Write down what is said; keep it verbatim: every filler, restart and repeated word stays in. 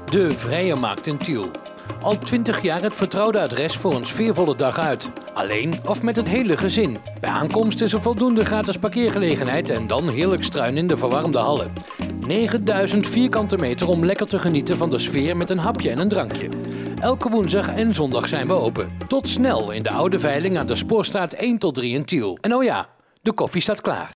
De Vrije Markt in Tiel. Al twintig jaar het vertrouwde adres voor een sfeervolle dag uit. Alleen of met het hele gezin. Bij aankomst is er voldoende gratis parkeergelegenheid en dan heerlijk struin in de verwarmde hallen. negenduizend vierkante meter om lekker te genieten van de sfeer met een hapje en een drankje. Elke woensdag en zondag zijn we open. Tot snel in de oude veiling aan de Spoorstraat één tot drie in Tiel. En oh ja, de koffie staat klaar.